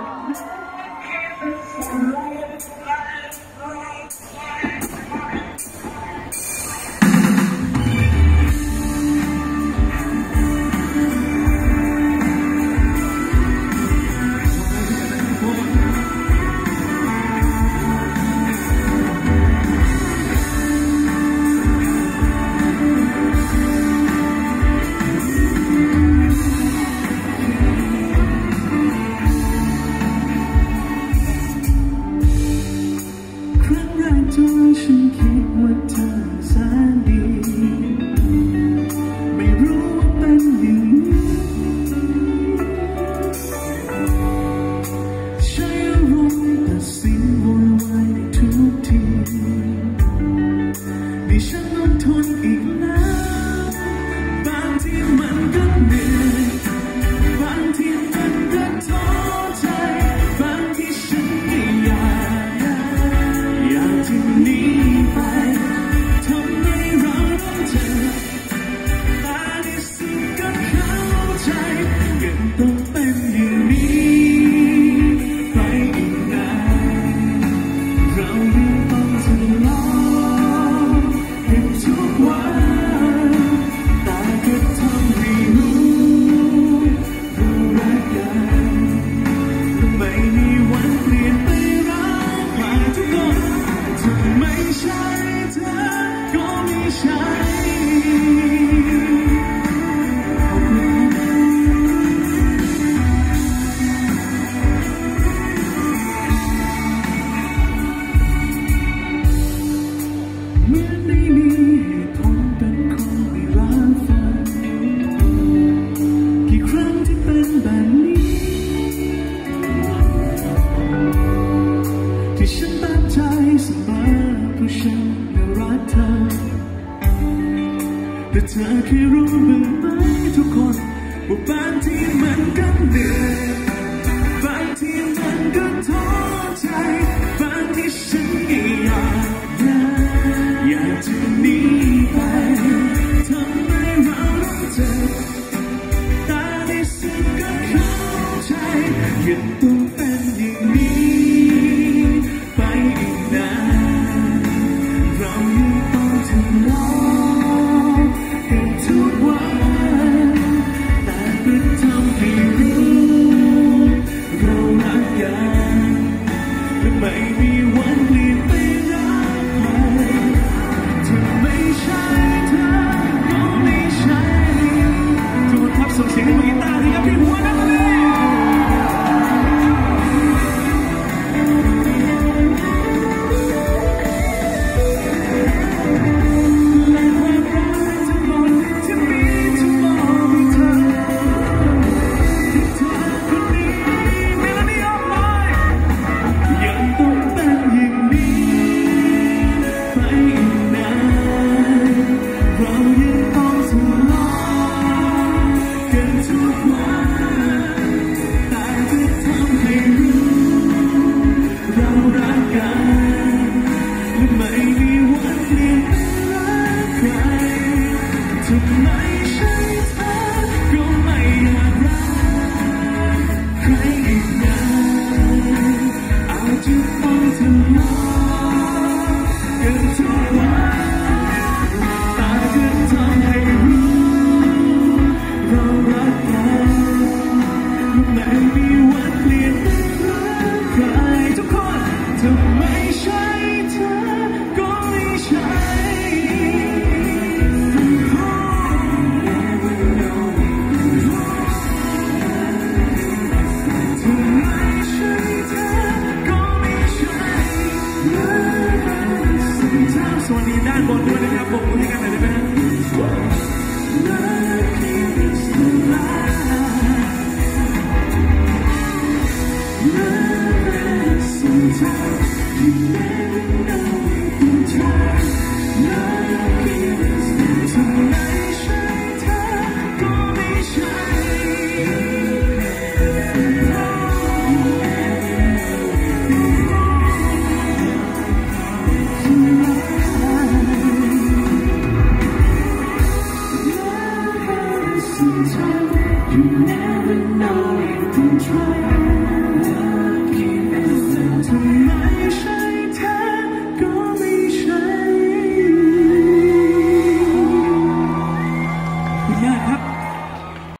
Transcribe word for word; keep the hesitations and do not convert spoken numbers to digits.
ฉันคิดว่าเธอแสนดีไม่รู้ว่าเป็นอย่างนี้ใช้อารมณ์ตัดสินวุ่นวายในทุกทีนี่ฉันต้องทนอีกแล้วบางทีมันก็เหนื่อยบางทีมันก็ท้อใจบางทีฉันก็อยากอยากจะหนีไปทำให้เราต้องเจอแต่ในสุดก็เข้าใจยังต้องเป็นอย่างนี้ไปอีกนานเรายังต้องทะเลาะกันทุกวันแต่ก็ทำให้รู้รู้รักกันและไม่มีวันเปลี่ยนไปรักใครทุกคนถ้าไม่ใช่เธอก็ไม่ใช่เหมือนไม่มีเหตุผลเป็นคนไม่รับฟังกี่ครั้งที่เป็นแบบนี้ที่ฉันตั้งใจเสมอเพราะฉันรักเธอแต่เธอเคยรู้บ้างไหมทุกคนว่าบางทีมันก็เหนื่อยบางทีมันก็ท้อใจบางทีฉันก็อยากอยากจะหนีไปทำให้เราต้องเจอแต่ในสุดก็เข้าใจยังต้องเป็นอย่างนี้ไปอีกนานเรายังต้องทะเลาะกันทุกวันแต่ก็ทำให้รู้เรารักกันและไม่มีวันเปลี่ยนไปรักใครถ้าไม่ใช่เธอก็ไม่ใช่ทุกคนครับส่งเสียงให้มือกีตาร์ทีครับพี่หัวนักเลยสวัสดีด้านบน